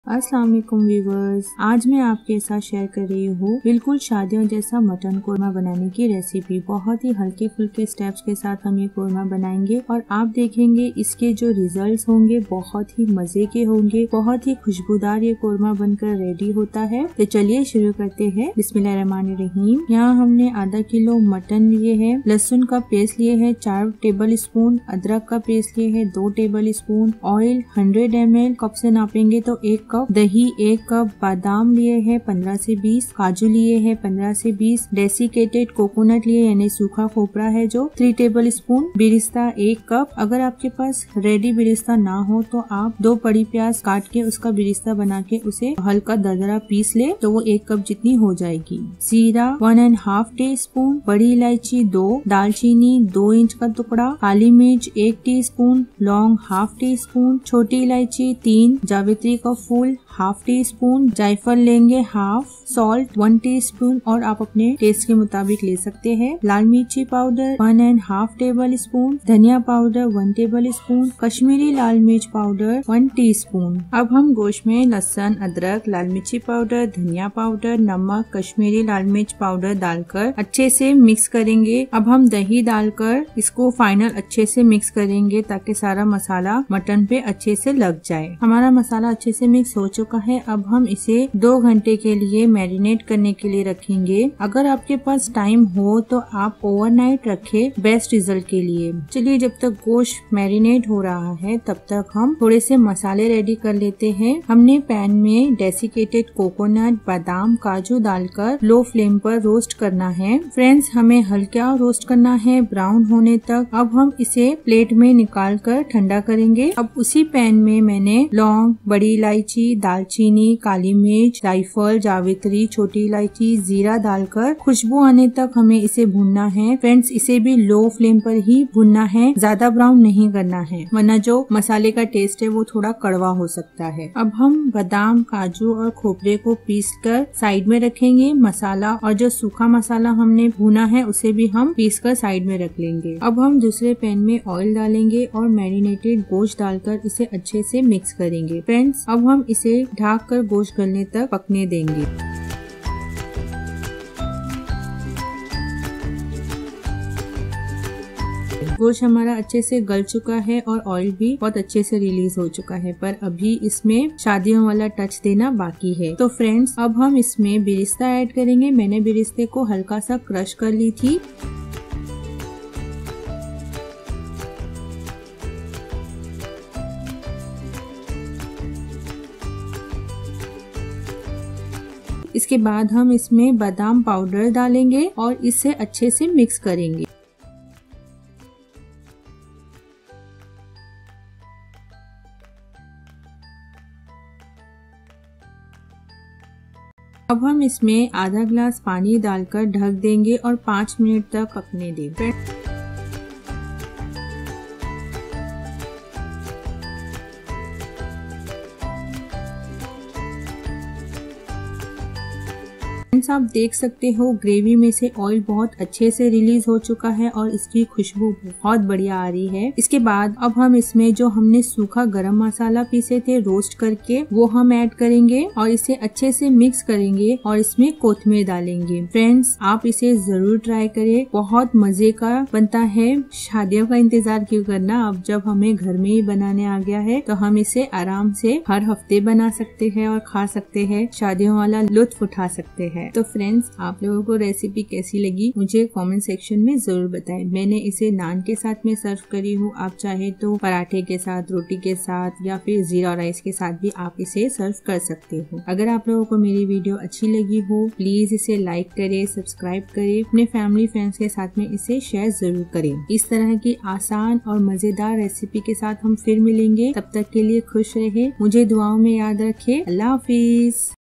अस्सलाम वालेकुम व्यूवर्स, आज मैं आपके साथ शेयर कर रही हूँ बिल्कुल शादियों जैसा मटन कोरमा बनाने की रेसिपी। बहुत ही हल्के फुल्के स्टेप्स के साथ हम ये कोरमा बनाएंगे और आप देखेंगे इसके जो रिजल्ट्स होंगे बहुत ही मजे के होंगे। बहुत ही खुशबूदार ये कोरमा बनकर रेडी होता है। तो चलिए शुरू करते हैं। बिस्मिल्लाहिर्रहमानिर्रहीम। यहाँ हमने आधा किलो मटन लिए है, लहसुन का पेस्ट लिए है 4 टेबल स्पून, अदरक का पेस्ट लिए है 2 tablespoon, oil 100 ml, cup से नापेंगे तो 1 कप, दही 1 कप, बादाम लिए हैं 15 से 20, काजू लिए हैं 15 से 20, डेसिकेटेड कोकोनट लिए यानी सूखा खोपरा है जो 3 टेबल स्पून, बिरिस्ता 1 कप। अगर आपके पास रेडी बिरिस्ता ना हो तो आप 2 बड़ी प्याज काट के उसका बिरिस्ता बना के उसे हल्का दरदरा पीस ले तो वो 1 कप जितनी हो जाएगी। जीरा 1.5 टीस्पून, बड़ी इलायची 2, दालचीनी 2 इंच का टुकड़ा, काली मिर्च 1 टीस्पून, लौंग 1/2 टीस्पून, छोटी इलायची 3, जावित्री का फूल 1/2 टीस्पून, जायफल लेंगे 1/2, सॉल्ट 1 टीस्पून और आप अपने टेस्ट के मुताबिक ले सकते हैं। लाल मिर्ची पाउडर 1.5 टेबल स्पून, धनिया पाउडर 1 टेबल स्पून, कश्मीरी लाल मिर्च पाउडर 1 टीस्पून। अब हम गोश्त में लहसुन, अदरक, लाल मिर्ची पाउडर, धनिया पाउडर, नमक, कश्मीरी लाल मिर्च पाउडर डालकर अच्छे से मिक्स करेंगे। अब हम दही डालकर इसको फाइनल अच्छे से मिक्स करेंगे ताकि सारा मसाला मटन पे अच्छे से लग जाए। हमारा मसाला अच्छे से मिक्स हो चुका है। अब हम इसे 2 घंटे के लिए मैरिनेट करने के लिए रखेंगे। अगर आपके पास टाइम हो तो आप ओवरनाइट रखें बेस्ट रिजल्ट के लिए। चलिए जब तक गोश्त मैरिनेट हो रहा है तब तक हम थोड़े से मसाले रेडी कर लेते हैं। हमने पैन में डेसिकेटेड कोकोनट, बादाम, काजू डालकर लो फ्लेम पर रोस्ट करना है। फ्रेंड्स, हमें हल्का रोस्ट करना है ब्राउन होने तक। अब हम इसे प्लेट में निकाल कर ठंडा करेंगे। अब उसी पैन में मैंने लौंग, बड़ी इलायची, दालचीनी, काली मिर्च, जायफल, जावित्री, छोटी इलायची, जीरा डालकर खुशबू आने तक हमें इसे भूनना है। फ्रेंड्स, इसे भी लो फ्लेम पर ही भूनना है, ज्यादा ब्राउन नहीं करना है वरना जो मसाले का टेस्ट है वो थोड़ा कड़वा हो सकता है। अब हम बादाम, काजू और खोपरे को पीसकर साइड में रखेंगे। मसाला और जो सूखा मसाला हमने भूना है उसे भी हम पीसकर साइड में रख लेंगे। अब हम दूसरे पैन में ऑयल डालेंगे और मैरिनेटेड गोश्त डालकर इसे अच्छे से मिक्स करेंगे। फ्रेंड्स, अब हम इसे ढक कर गोश्त गलने तक पकने देंगे। गोश्त हमारा अच्छे से गल चुका है और ऑयल भी बहुत अच्छे से रिलीज हो चुका है, पर अभी इसमें शादियों वाला टच देना बाकी है। तो फ्रेंड्स, अब हम इसमें बिरिस्ता ऐड करेंगे। मैंने बिरिस्ते को हल्का सा क्रश कर ली थी। इसके बाद हम इसमें बादाम पाउडर डालेंगे और इसे अच्छे से मिक्स करेंगे। अब हम इसमें आधा ग्लास पानी डालकर ढक देंगे और 5 मिनट तक पकने देंगे। आप देख सकते हो ग्रेवी में से ऑयल बहुत अच्छे से रिलीज हो चुका है और इसकी खुशबू बहुत बढ़िया आ रही है। इसके बाद अब हम इसमें जो हमने सूखा गरम मसाला पीसे थे रोस्ट करके वो हम ऐड करेंगे और इसे अच्छे से मिक्स करेंगे और इसमें कोथिमीर डालेंगे। फ्रेंड्स, आप इसे जरूर ट्राई करें, बहुत मजे का बनता है। शादियों का इंतजार क्यों करना, अब जब हमें घर में ही बनाने आ गया है तो हम इसे आराम से हर हफ्ते बना सकते हैं और खा सकते हैं, शादियों वाला लुत्फ उठा सकते हैं। तो फ्रेंड्स, आप लोगों को रेसिपी कैसी लगी मुझे कमेंट सेक्शन में जरूर बताएं। मैंने इसे नान के साथ में सर्व करी हूँ, आप चाहे तो पराठे के साथ, रोटी के साथ या फिर जीरा राइस के साथ भी आप इसे सर्व कर सकते हो। अगर आप लोगों को मेरी वीडियो अच्छी लगी हो प्लीज इसे लाइक करें, सब्सक्राइब करें, अपने फैमिली फ्रेंड्स के साथ में इसे शेयर जरूर करें। इस तरह की आसान और मजेदार रेसिपी के साथ हम फिर मिलेंगे। तब तक के लिए खुश रहे, मुझे दुआओं में याद रखें। अल्लाह हाफिज।